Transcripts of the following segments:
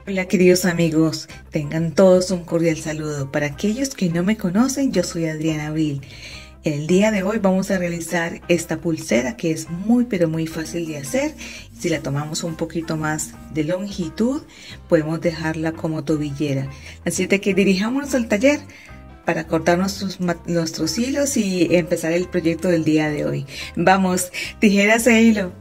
Hola queridos amigos, tengan todos un cordial saludo. Para aquellos que no me conocen, yo soy Adriana Abril. El día de hoy vamos a realizar esta pulsera que es muy pero muy fácil de hacer. Si la tomamos un poquito más de longitud, podemos dejarla como tobillera. Así de que dirijámonos al taller para cortar nuestros hilos y empezar el proyecto del día de hoy. Vamos, tijeras e hilo.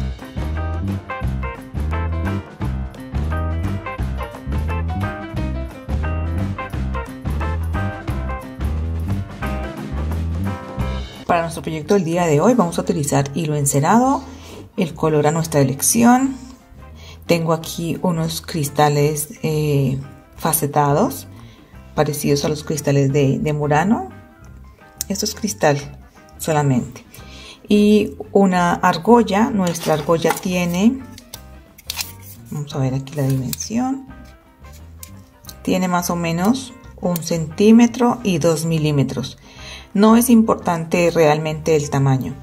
Para nuestro proyecto del día de hoy vamos a utilizar hilo encerado, el color a nuestra elección. Tengo aquí unos cristales facetados, parecidos a los cristales de Murano. Esto es cristal solamente. Y una argolla, nuestra argolla tiene, vamos a ver aquí la dimensión, tiene más o menos 1 centímetro y 2 milímetros. No es importante realmente el tamaño.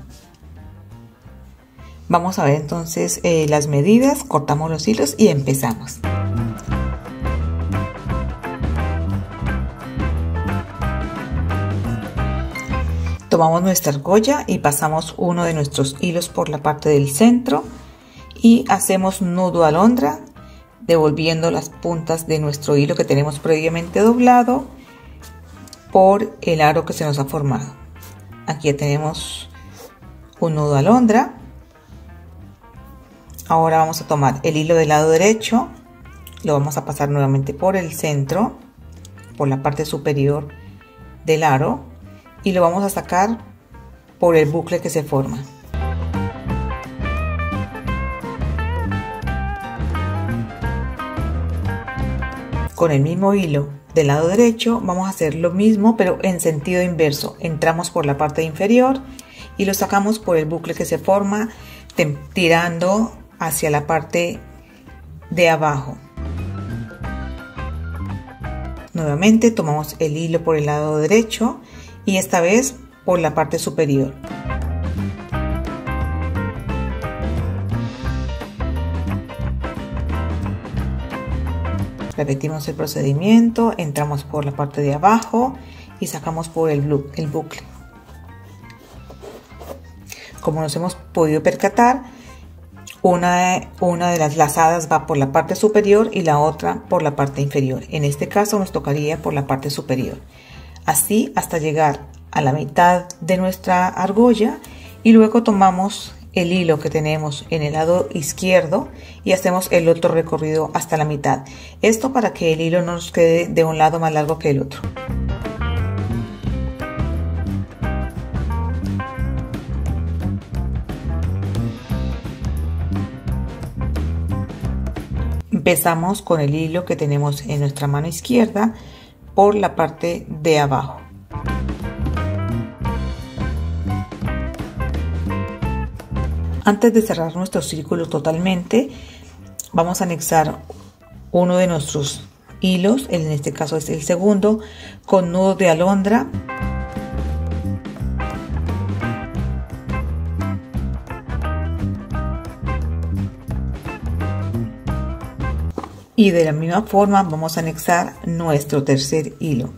Vamos a ver entonces las medidas, cortamos los hilos y empezamos. Tomamos nuestra argolla y pasamos uno de nuestros hilos por la parte del centro y hacemos nudo alondra, devolviendo las puntas de nuestro hilo que tenemos previamente doblado por el aro que se nos ha formado. Aquí ya tenemos un nudo alondra. Ahora vamos a tomar el hilo del lado derecho, lo vamos a pasar nuevamente por el centro, por la parte superior del aro, y lo vamos a sacar por el bucle que se forma. Con el mismo hilo del lado derecho vamos a hacer lo mismo pero en sentido inverso. Entramos por la parte inferior y lo sacamos por el bucle que se forma, tirando hacia la parte de abajo. Nuevamente tomamos el hilo por el lado derecho y esta vez por la parte superior. Repetimos el procedimiento, entramos por la parte de abajo y sacamos por el bucle. Como nos hemos podido percatar, una de las lazadas va por la parte superior y la otra por la parte inferior. En este caso nos tocaría por la parte superior. Así hasta llegar a la mitad de nuestra argolla y luego tomamos el hilo que tenemos en el lado izquierdo y hacemos el otro recorrido hasta la mitad. Esto para que el hilo no nos quede de un lado más largo que el otro. Empezamos con el hilo que tenemos en nuestra mano izquierda por la parte de abajo. Antes de cerrar nuestro círculo totalmente, vamos a anexar uno de nuestros hilos, en este caso es el segundo, con nudo de alondra. Y de la misma forma vamos a anexar nuestro tercer hilo.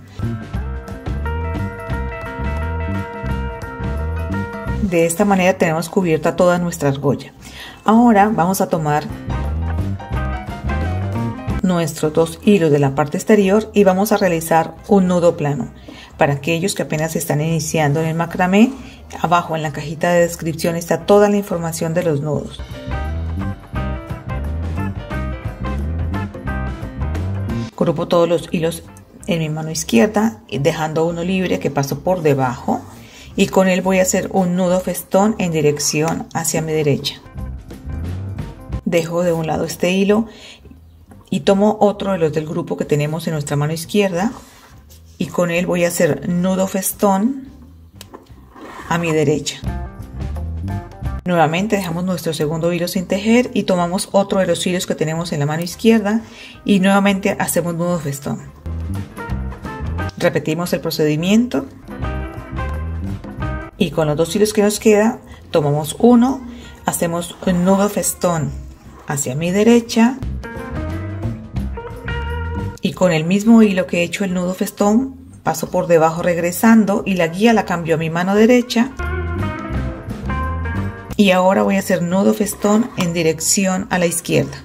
De esta manera tenemos cubierta toda nuestra argolla. Ahora vamos a tomar nuestros 2 hilos de la parte exterior y vamos a realizar un nudo plano. Para aquellos que apenas están iniciando en el macramé, abajo en la cajita de descripción está toda la información de los nudos. Agrupo todos los hilos en mi mano izquierda, dejando uno libre que paso por debajo. Y con él voy a hacer un nudo festón en dirección hacia mi derecha. Dejo de un lado este hilo y tomo otro de los del grupo que tenemos en nuestra mano izquierda y con él voy a hacer nudo festón a mi derecha. Nuevamente dejamos nuestro segundo hilo sin tejer y tomamos otro de los hilos que tenemos en la mano izquierda y nuevamente hacemos nudo festón. Repetimos el procedimiento. Y con los 2 hilos que nos queda, tomamos uno, hacemos un nudo festón hacia mi derecha Y con el mismo hilo que he hecho el nudo festón, paso por debajo regresando y la guía la cambio a mi mano derecha. Y ahora voy a hacer nudo festón en dirección a la izquierda.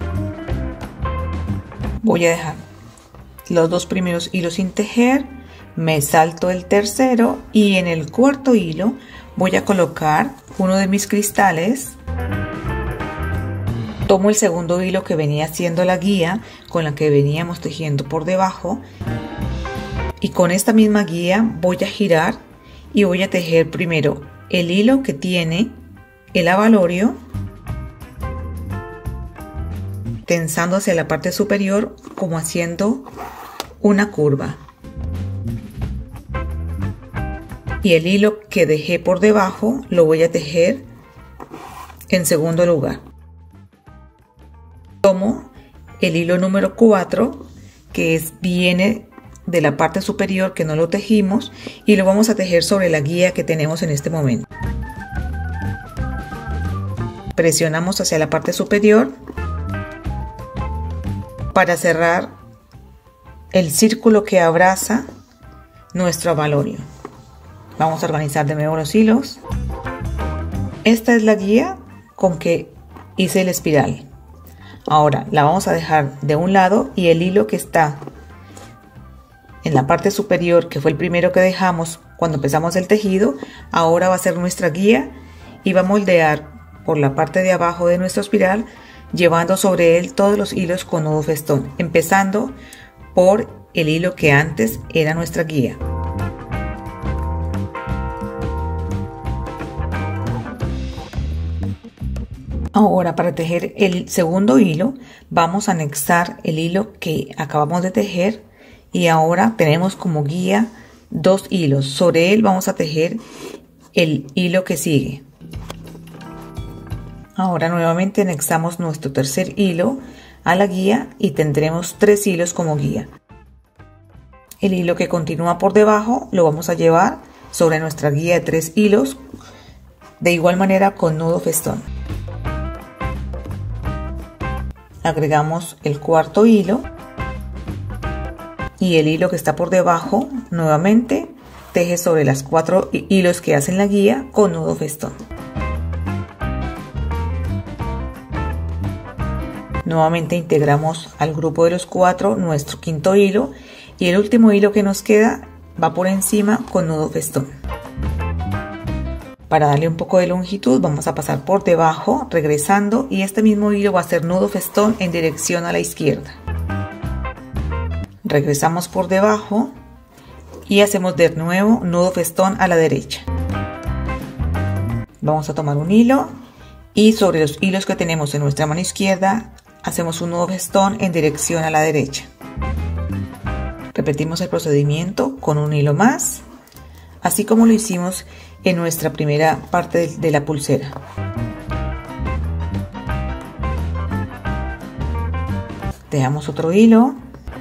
Voy a dejar los dos primeros hilos sin tejer, me salto el tercero y en el cuarto hilo voy a colocar uno de mis cristales. Tomo el segundo hilo que venía haciendo la guía con la que veníamos tejiendo por debajo y con esta misma guía voy a girar y voy a tejer primero el hilo que tiene el abalorio, tensando hacia la parte superior como haciendo una curva, y el hilo que dejé por debajo lo voy a tejer en segundo lugar. Tomo el hilo número 4 que viene de la parte superior que no lo tejimos y lo vamos a tejer sobre la guía que tenemos en este momento. Presionamos hacia la parte superior para cerrar el círculo que abraza nuestro abalorio. Vamos a organizar de nuevo los hilos. Esta es la guía con que hice el espiral. Ahora la vamos a dejar de un lado y el hilo que está en la parte superior, que fue el primero que dejamos cuando empezamos el tejido, ahora va a ser nuestra guía y va a moldear por la parte de abajo de nuestra espiral, llevando sobre él todos los hilos con nudo festón, empezando por el hilo que antes era nuestra guía. Ahora, para tejer el segundo hilo vamos a anexar el hilo que acabamos de tejer y ahora tenemos como guía dos hilos. Sobre él vamos a tejer el hilo que sigue. Ahora nuevamente anexamos nuestro tercer hilo a la guía y tendremos 3 hilos como guía. El hilo que continúa por debajo lo vamos a llevar sobre nuestra guía de 3 hilos, de igual manera con nudo festón. Agregamos el cuarto hilo y el hilo que está por debajo nuevamente teje sobre las 4 hilos que hacen la guía con nudo festón. Nuevamente integramos al grupo de los 4 nuestro quinto hilo y el último hilo que nos queda va por encima con nudo festón. Para darle un poco de longitud vamos a pasar por debajo regresando y este mismo hilo va a ser nudo festón en dirección a la izquierda. Regresamos por debajo y hacemos de nuevo nudo festón a la derecha. Vamos a tomar un hilo y sobre los hilos que tenemos en nuestra mano izquierda hacemos un nudo festón en dirección a la derecha. Repetimos el procedimiento con un hilo más, así como lo hicimos en nuestra primera parte de la pulsera. Dejamos otro hilo.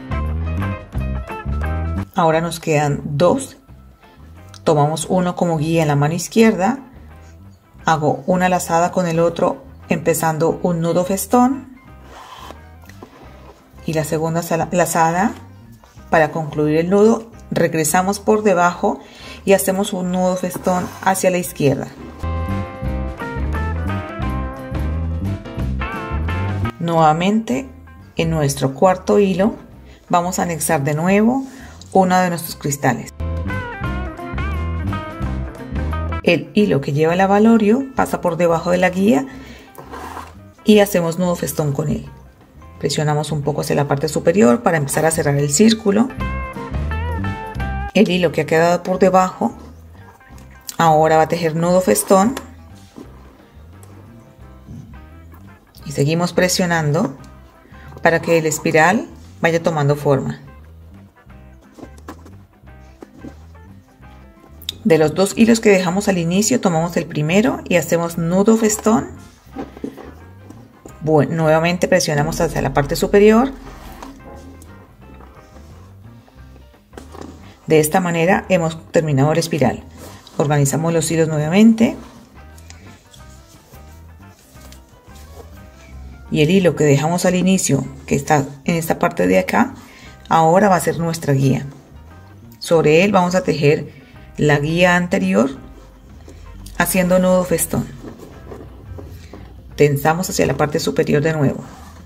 Ahora nos quedan 2. Tomamos uno como guía en la mano izquierda. Hago una lazada con el otro empezando un nudo festón. Y la segunda lazada para concluir el nudo. Regresamos por debajo y hacemos un nudo festón hacia la izquierda. Nuevamente en nuestro cuarto hilo vamos a anexar de nuevo uno de nuestros cristales. El hilo que lleva el abalorio pasa por debajo de la guía y hacemos nudo festón con él. Presionamos un poco hacia la parte superior para empezar a cerrar el círculo. El hilo que ha quedado por debajo ahora va a tejer nudo festón y seguimos presionando para que el espiral vaya tomando forma. De los 2 hilos que dejamos al inicio tomamos el primero y hacemos nudo festón. Bueno, nuevamente presionamos hacia la parte superior. De esta manera hemos terminado la espiral. Organizamos los hilos nuevamente. Y el hilo que dejamos al inicio, que está en esta parte de acá, ahora va a ser nuestra guía. Sobre él vamos a tejer la guía anterior haciendo nudo festón. Tensamos hacia la parte superior de nuevo.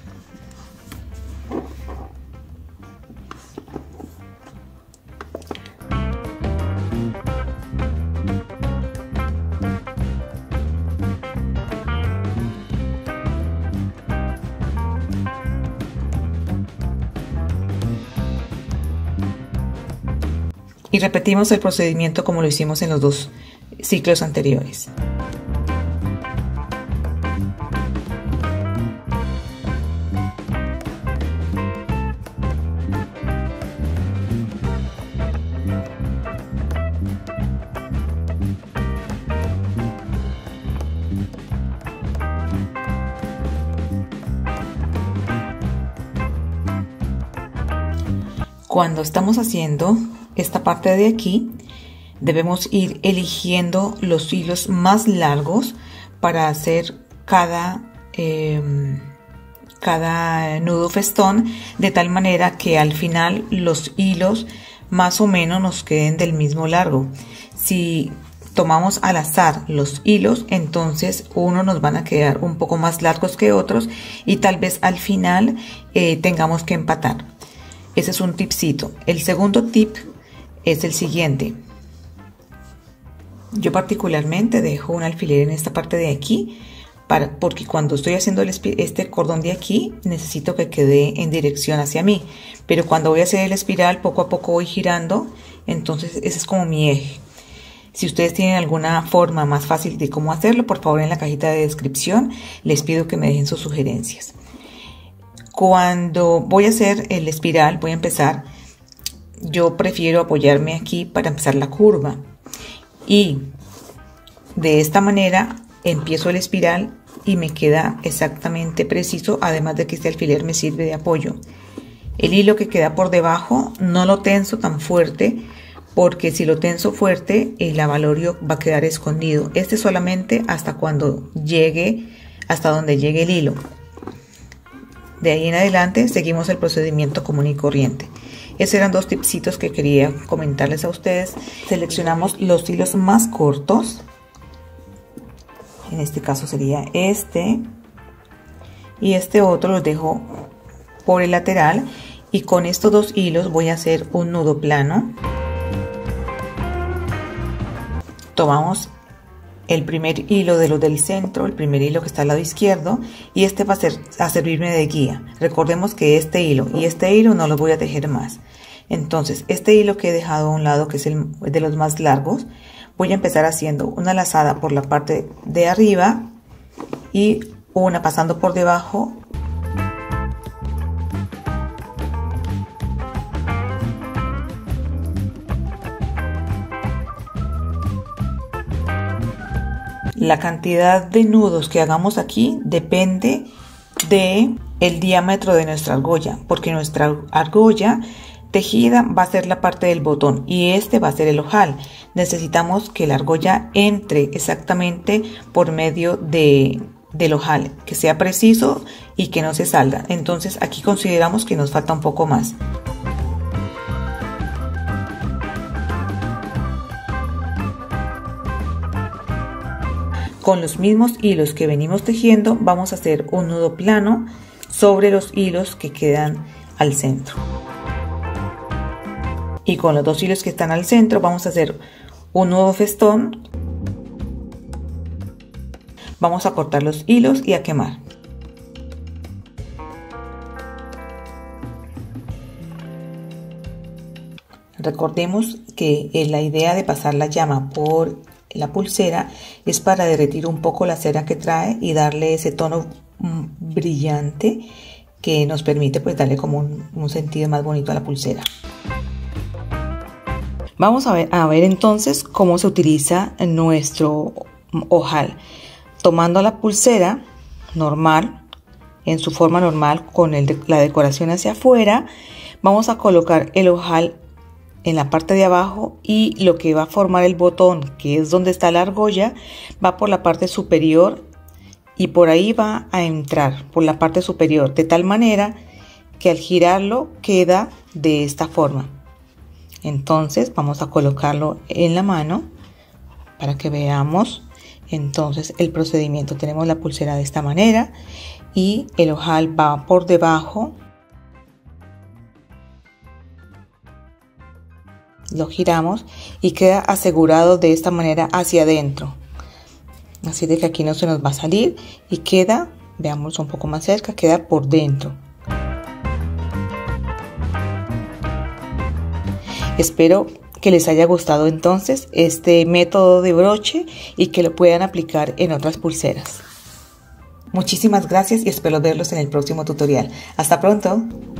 Y repetimos el procedimiento como lo hicimos en los dos ciclos anteriores. Cuando estamos haciendo esta parte de aquí, debemos ir eligiendo los hilos más largos para hacer cada nudo festón, de tal manera que al final los hilos más o menos nos queden del mismo largo. Si tomamos al azar los hilos, entonces unos nos van a quedar un poco más largos que otros y tal vez al final tengamos que empatar. Ese es un tipcito. El segundo tip es el siguiente. Yo particularmente dejo un alfiler en esta parte de aquí porque cuando estoy haciendo este cordón de aquí necesito que quede en dirección hacia mí, pero cuando voy a hacer el espiral poco a poco voy girando, entonces ese es como mi eje. Si ustedes tienen alguna forma más fácil de cómo hacerlo, por favor en la cajita de descripción les pido que me dejen sus sugerencias. Cuando voy a hacer el espiral, voy a empezar, yo prefiero apoyarme aquí para empezar la curva y de esta manera empiezo el espiral y me queda exactamente preciso, además de que este alfiler me sirve de apoyo. El hilo que queda por debajo no lo tenso tan fuerte, porque si lo tenso fuerte el avalorio va a quedar escondido. Este solamente hasta cuando llegue, hasta donde llegue el hilo. De ahí en adelante seguimos el procedimiento común y corriente. Esos eran dos tipsitos que quería comentarles a ustedes. Seleccionamos los hilos más cortos. En este caso sería este. Y este otro los dejo por el lateral. Y con estos dos hilos voy a hacer un nudo plano. Tomamos el primer hilo de los del centro, el primer hilo que está al lado izquierdo, y este va a servirme de guía. Recordemos que este hilo y este hilo no los voy a tejer más. Entonces este hilo que he dejado a un lado, que es el de los más largos, voy a empezar haciendo una lazada por la parte de arriba y una pasando por debajo. La cantidad de nudos que hagamos aquí depende de el diámetro de nuestra argolla, porque nuestra argolla tejida va a ser la parte del botón y este va a ser el ojal. Necesitamos que la argolla entre exactamente por medio del ojal, que sea preciso y que no se salga. Entonces aquí consideramos que nos falta un poco más. Con los mismos hilos que venimos tejiendo vamos a hacer un nudo plano sobre los hilos que quedan al centro. Y con los dos hilos que están al centro vamos a hacer un nudo festón. Vamos a cortar los hilos y a quemar. Recordemos que la idea de pasar la llama por la pulsera es para derretir un poco la cera que trae y darle ese tono brillante que nos permite pues darle como un sentido más bonito a la pulsera. Vamos a ver entonces cómo se utiliza nuestro ojal. Tomando la pulsera normal, en su forma normal, con la decoración hacia afuera, vamos a colocar el ojal en la parte de abajo y lo que va a formar el botón, que es donde está la argolla, va por la parte superior y por ahí va a entrar por la parte superior, de tal manera que al girarlo queda de esta forma. Entonces vamos a colocarlo en la mano para que veamos entonces el procedimiento. Tenemos la pulsera de esta manera y el ojal va por debajo. Lo giramos y queda asegurado de esta manera hacia adentro. Así de que aquí no se nos va a salir y queda, veamos un poco más cerca, queda por dentro. Espero que les haya gustado entonces este método de broche y que lo puedan aplicar en otras pulseras. Muchísimas gracias y espero verlos en el próximo tutorial. Hasta pronto.